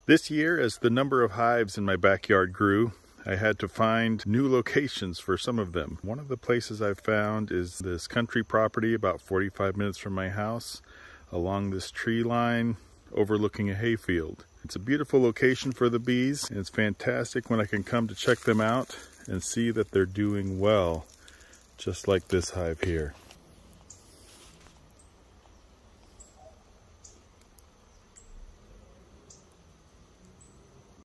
This year, as the number of hives in my backyard grew, I had to find new locations for some of them. One of the places I've found is this country property about 45 minutes from my house, along this tree line overlooking a hayfield. It's a beautiful location for the bees, and it's fantastic when I can come to check them out and see that they're doing well, just like this hive here.